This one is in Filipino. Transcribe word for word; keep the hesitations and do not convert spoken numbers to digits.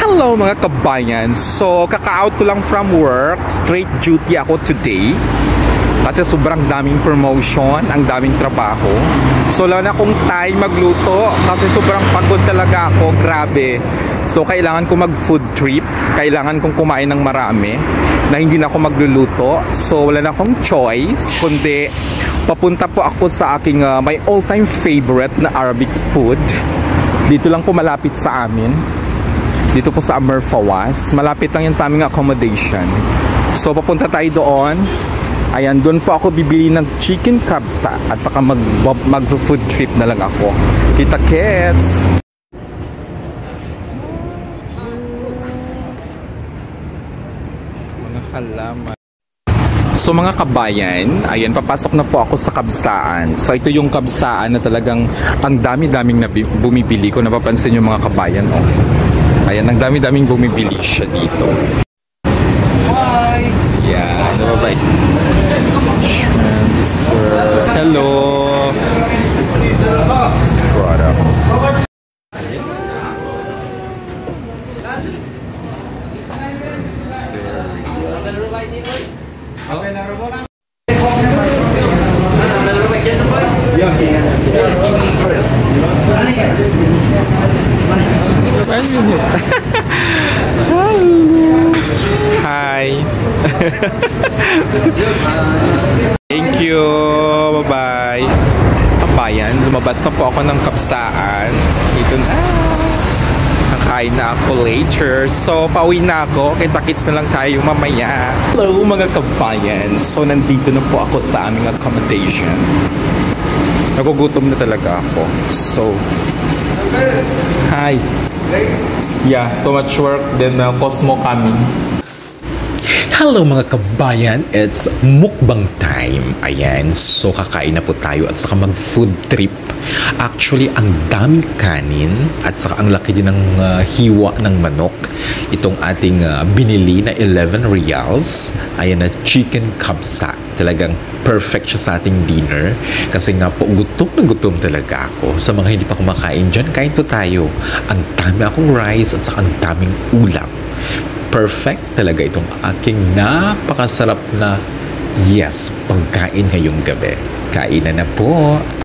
Hello mga kabayan! So, kaka-out ko lang from work. Straight duty ako today. Kasi sobrang daming promotion, ang daming trabaho. So, wala na akong time magluto kasi sobrang pagod talaga ako. Grabe. So, kailangan ko mag-food trip. Kailangan kong kumain ng marami na hindi na ako magluluto. So, wala na akong choice. Kundi, papunta po ako sa aking uh, my all-time favorite na Arabic food. Dito lang po malapit sa amin. Dito po sa Amer Fawaz. Malapit lang yan sa aming accommodation. So, papunta tayo doon. Ayan, doon po ako bibili ng chicken kabsa at saka mag, mag food trip na lang ako. Kita kits! Mga halaman. So mga kabayan, ayan, papasok na po ako sa kabsaan. So ito yung kabsaan na talagang ang dami-daming na bumibili ko. Napapansin yung mga kabayan, oh. Ayan, ang dami-daming bumibili siya dito. Hi! Yan, bye-bye. Transfer. Hello! Products. Okay na rin mo lang. Hi. Thank you. Bye-bye. Kabayan, lumabas na po ako ng kabsaan. Ito na. Kakain na ako later. So, pauwi na ako. Kita-kits na lang tayo mamaya. Hello mga kabayan. So, nandito na po ako sa aming accommodation. Nagugutom na talaga ako. So, hi. Yeah, too much work. Then, uh, Cosmo coming. Hello mga kabayan, it's mukbang time. Ayan, so kakain na po tayo at saka mag-food trip. Actually, ang daming kanin at saka ang laki din ng uh, hiwa ng manok. Itong ating uh, binili na eleven reals. Ayan na, chicken kabsa. Talagang perfect siya sa ating dinner. Kasi nga po, gutom na gutom talaga ako. Sa mga hindi pa kumakain dyan, kain po tayo. Ang dami akong rice at saka ang daming ulam. Perfect talaga itong aking napakasarap na, yes, pagkain ngayong gabi. Kainan na po!